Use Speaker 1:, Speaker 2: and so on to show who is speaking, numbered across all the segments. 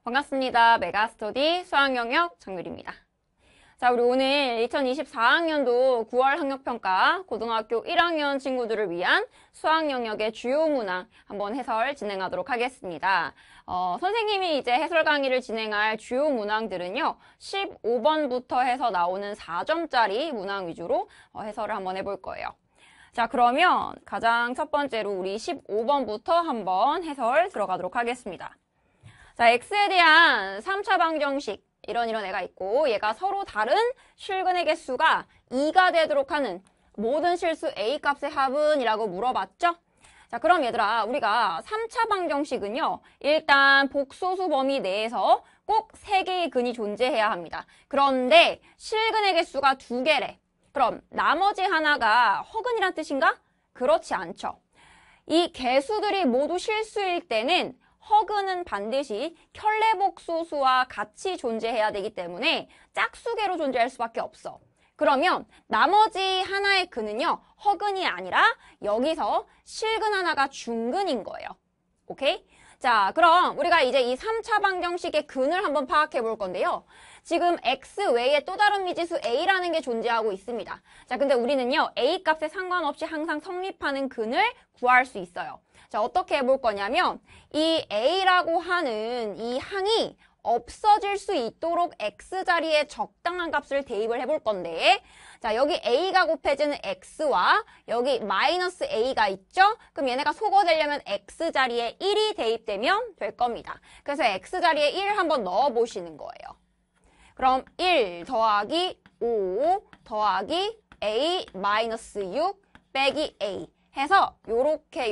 Speaker 1: 반갑습니다. 메가스터디 수학영역 정유리입니다. 자, 우리 오늘 2024학년도 9월 학력평가 고등학교 1학년 친구들을 위한 수학 영역의 주요 문항 한번 해설 진행하도록 하겠습니다. 선생님이 이제 해설 강의를 진행할 주요 문항들은요, 15번부터 해서 나오는 4점짜리 문항 위주로 해설을 한번 해볼 거예요. 자, 그러면 가장 첫 번째로 우리 15번부터 한번 해설 들어가도록 하겠습니다. 자, x에 대한 3차 방정식 이런 애가 있고 얘가 서로 다른 실근의 개수가 2가 되도록 하는 모든 실수 a 값의 합은 이라고 물어봤죠? 자, 그럼 얘들아, 우리가 3차 방정식은요, 일단 복소수 범위 내에서 꼭 3개의 근이 존재해야 합니다. 그런데 실근의 개수가 2개래. 그럼 나머지 하나가 허근이란 뜻인가? 그렇지 않죠. 이 개수들이 모두 실수일 때는 허근은 반드시 켤레복소수와 같이 존재해야 되기 때문에 짝수계로 존재할 수밖에 없어. 그러면 나머지 하나의 근은요, 허근이 아니라 여기서 실근 하나가 중근인 거예요. 오케이? 자, 그럼 우리가 이제 이 3차 방정식의 근을 한번 파악해 볼 건데요. 지금 x 외에 또 다른 미지수 a라는 게 존재하고 있습니다. 자, 근데 우리는요, a 값에 상관없이 항상 성립하는 근을 구할 수 있어요. 자, 어떻게 해볼 거냐면 이 a라고 하는 이 항이 없어질 수 있도록 x자리에 적당한 값을 대입을 해볼 건데, 자, 여기 a가 곱해지는 x와 여기 마이너스 a가 있죠? 그럼 얘네가 소거되려면 x자리에 1이 대입되면 될 겁니다. 그래서 x자리에 1 한번 넣어보시는 거예요. 그럼 1 더하기 5 더하기 a 마이너스 6 빼기 a 해서 요렇게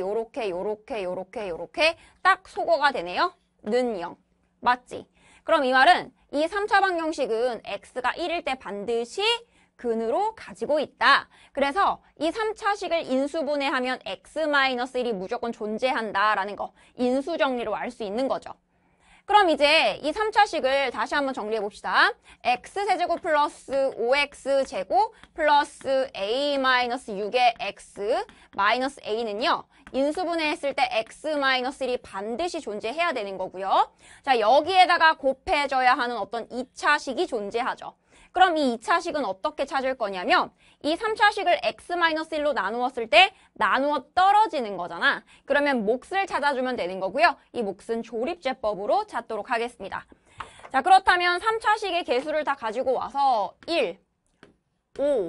Speaker 1: 딱 소거가 되네요. 는 0. 맞지? 그럼 이 말은 이 3차 방정식은 x가 1일 때 반드시 근으로 가지고 있다. 그래서 이 3차식을 인수분해하면 x-1이 무조건 존재한다라는 거 인수 정리로 알 수 있는 거죠. 그럼 이제 이 3차식을 다시 한번 정리해 봅시다. x세제곱 플러스 5x제곱 플러스 a-6의 x 마이너스 a는요. 인수분해했을 때 x-1이 반드시 존재해야 되는 거고요. 자, 여기에다가 곱해져야 하는 어떤 2차식이 존재하죠. 그럼 이 2차식은 어떻게 찾을 거냐면 이 3차식을 x-1로 나누었을 때 나누어 떨어지는 거잖아. 그러면 몫을 찾아주면 되는 거고요. 이 몫은 조립제법으로 찾도록 하겠습니다. 자, 그렇다면 3차식의 개수를 다 가지고 와서 1, 5,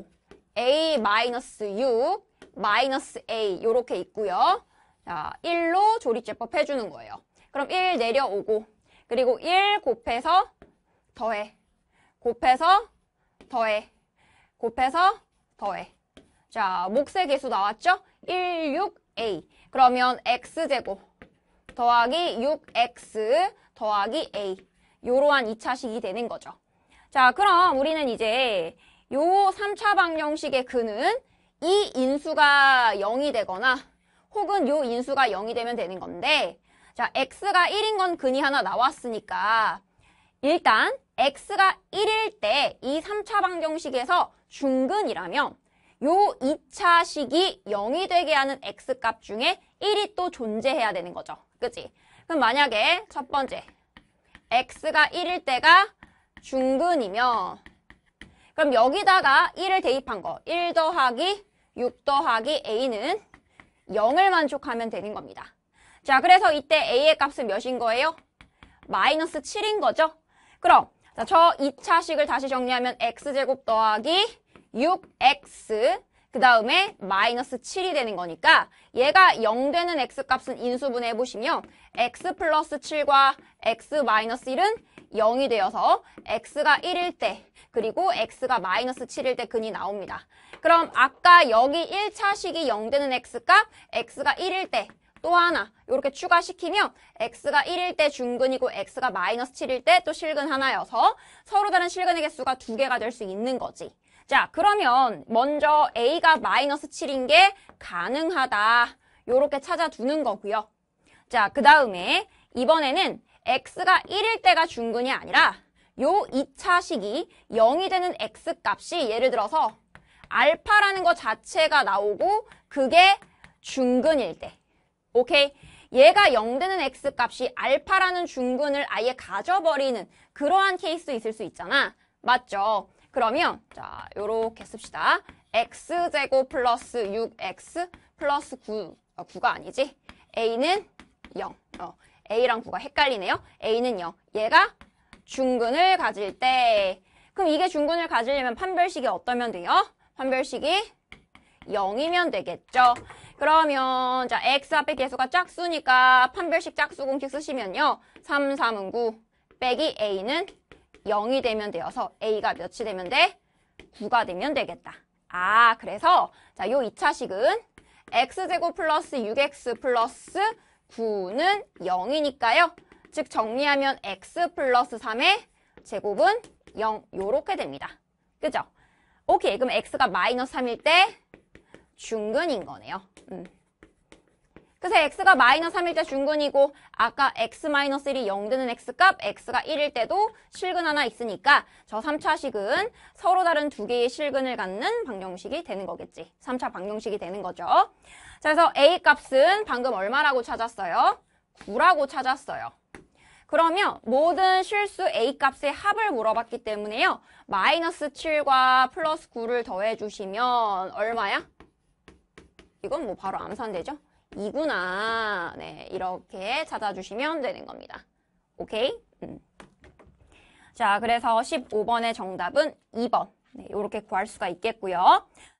Speaker 1: a-6, 마이너스 a 요렇게 있고요. 자, 1로 조립제법 해주는 거예요. 그럼 1 내려오고 그리고 1 곱해서 더해. 곱해서 더해. 곱해서 더해. 자, 몫의 개수 나왔죠? 1, 6a. 그러면 x제곱 더하기 6x 더하기 a. 요러한 2차식이 되는 거죠. 자, 그럼 우리는 이제 요 3차 방정식의 근은 이 인수가 0이 되거나 혹은 요 인수가 0이 되면 되는 건데, 자, x가 1인 건 근이 하나 나왔으니까 일단 x가 1일 때 이 3차 방정식에서 중근이라면 요 2차식이 0이 되게 하는 x값 중에 1이 또 존재해야 되는 거죠. 그치? 그럼 만약에 첫 번째 x가 1일 때가 중근이면 그럼 여기다가 1을 대입한 거 1 더하기 6 더하기 a는 0을 만족하면 되는 겁니다. 자, 그래서 이때 a의 값은 몇인 거예요? 마이너스 7인 거죠? 그럼 자, 저 2차식을 다시 정리하면 x제곱 더하기 6x 그 다음에 마이너스 7이 되는 거니까 얘가 0 되는 x값은 인수분해 해보시면 x 플러스 7과 x 마이너스 1은 0이 되어서 x가 1일 때 그리고 x가 마이너스 7일 때 근이 나옵니다. 그럼 아까 여기 1차식이 0 되는 x값 x가 1일 때 또 하나 이렇게 추가시키면 x가 1일 때 중근이고 x가 마이너스 7일 때 또 실근 하나여서 서로 다른 실근의 개수가 2개가 될 수 있는 거지. 자, 그러면 먼저 a가 마이너스 7인 게 가능하다. 요렇게 찾아두는 거고요. 자, 그 다음에 이번에는 x가 1일 때가 중근이 아니라 요 2차식이 0이 되는 x값이 예를 들어서 알파라는 거 자체가 나오고 그게 중근일 때. 오케이? 얘가 0 되는 x값이 알파라는 중근을 아예 가져버리는 그러한 케이스 있을 수 있잖아. 맞죠? 그러면 자 요렇게 씁시다. x제곱 플러스 6x 플러스 9가 아니지. a는 0. a랑 9가 헷갈리네요. a는 0. 얘가 중근을 가질 때 그럼 이게 중근을 가지려면 판별식이 어떠면 돼요? 판별식이 0이면 되겠죠. 그러면 자 x 앞에 개수가 짝수니까 판별식 짝수 공식 쓰시면요. 3, 3은 9 빼기 a는 0이 되면 되어서 a가 몇이 되면 돼? 9가 되면 되겠다. 아 그래서 자 요 2차식은 x제곱 플러스 6x 플러스 9는 0이니까요. 즉 정리하면 x 플러스 3의 제곱은 0 요렇게 됩니다. 그죠? 오케이 그럼 x가 마이너스 3일 때 중근인 거네요. 그래서 x가 마이너스 3일 때 중근이고 아까 x-1이 0 되는 x값 x가 1일 때도 실근 하나 있으니까 저 3차식은 서로 다른 두 개의 실근을 갖는 방정식이 되는 거겠지. 3차 방정식이 되는 거죠. 자, 그래서 a 값은 방금 얼마라고 찾았어요? 9라고 찾았어요. 그러면 모든 실수 a 값의 합을 물어봤기 때문에요. 마이너스 7과 플러스 9를 더해주시면 얼마야? 이건 뭐 바로 암산되죠? 2구나. 네, 이렇게 찾아주시면 되는 겁니다. 오케이? 자, 그래서 15번의 정답은 2번. 네, 이렇게 구할 수가 있겠고요.